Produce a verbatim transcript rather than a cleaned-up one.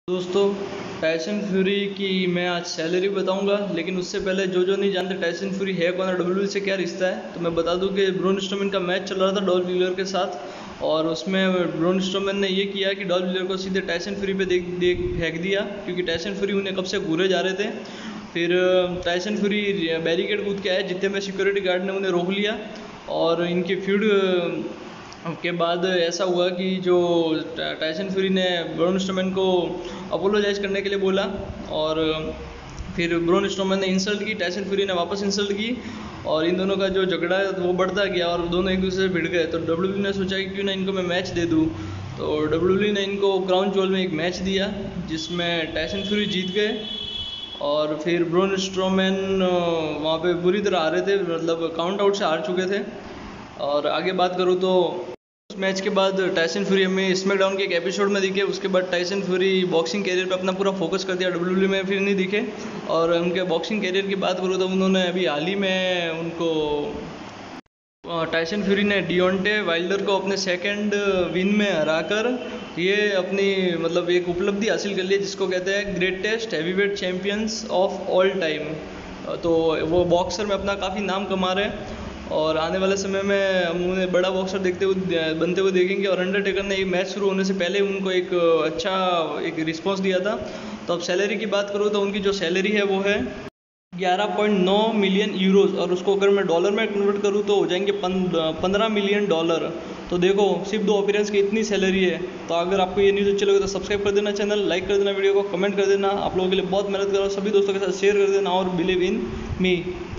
दोस्तों, Tyson fury की मैं आज सैलरी बताऊंगा, लेकिन उससे पहले जो जो नहीं जानते टाइसन फ्यूरी है कौन है, डब्ल्यूडब्ल्यूई से क्या रिश्ता है, तो मैं बता दूं कि ब्रॉन स्ट्रोमैन का मैच चल रहा था डॉल्फ ज़िगलर के साथ। और उसमें ब्रॉन स्ट्रोमैन ने ये किया कि डॉल्फ ज़िगलर को सीधे टाइसन फ्यूरी पे देख देख फेंक दिया, क्योंकि टाइसन फ्यूरी उन्हें कब से घूरे जा रहे थे। फिर टाइसन फ्यूरी बैरिकेड कूद के आए, जितने में सिक्योरिटी गार्ड ने उन्हें रोक लिया। और इनकी फ्यूड के बाद ऐसा हुआ कि जो टाइसन फ्यूरी ने ब्रॉन स्ट्रोमैन को अपोलोजाइज करने के लिए बोला, और फिर ब्रॉन स्ट्रोमैन ने इंसल्ट की, टाइसन फ्यूरी ने वापस इंसल्ट की, और इन दोनों का जो झगड़ा है वो बढ़ता गया और दोनों एक दूसरे से भिड़ गए। तो डब्ल्यूडब्ल्यूई ने सोचा कि क्यों ना इनको मैं मैच दे दूँ। तो डब्ल्यूडब्ल्यूई ने इनको क्राउन ज्वेल में एक मैच दिया, जिसमें टाइसन फ्यूरी जीत गए। और फिर ब्रॉन स्ट्रोमैन वहाँ पे बुरी तरह हारे थे, मतलब काउंट आउट से हार चुके थे। और आगे बात करूँ तो उस मैच के बाद टाइसन फ्यूरी हमें स्मैकडाउन के एक एपिसोड में दिखे। उसके बाद टाइसन फ्यूरी बॉक्सिंग कैरियर पे अपना पूरा फोकस कर दिया, डब्ल्यूडब्ल्यूई में फिर नहीं दिखे। और उनके बॉक्सिंग कैरियर की बात करूँ तो उन्होंने अभी हाल ही में उनको टाइसन फ्यूरी ने डियोंटे वाइल्डर को अपने सेकंड विन में हराकर ये अपनी मतलब एक उपलब्धि हासिल कर ली, जिसको कहते हैं greatest heavyweight champions of all time. तो वो बॉक्सर में अपना काफ़ी नाम कमा रहे हैं, और आने वाले समय में हम उन्हें बड़ा बॉक्सर देखते हुए बनते हुए देखेंगे। और अंडरटेकर ने ये मैच शुरू होने से पहले उनको एक अच्छा एक रिस्पांस दिया था। तो अब सैलरी की बात करूँ तो उनकी जो सैलरी है वो है ग्यारह पॉइंट नौ मिलियन यूरोज, और उसको अगर मैं डॉलर में कन्वर्ट करूँ तो हो जाएंगे पंद्रह मिलियन डॉलर। तो देखो, सिर्फ दो अपीयरेंस की इतनी सैलरी है। तो अगर आपको ये न्यूज़ अच्छी लगे तो सब्सक्राइब कर देना चैनल, लाइक कर देना वीडियो को, कमेंट कर देना। आप लोगों के लिए बहुत मेहनत कर रहा हूँ, सभी दोस्तों के साथ शेयर कर देना, और बिलीव इन मी।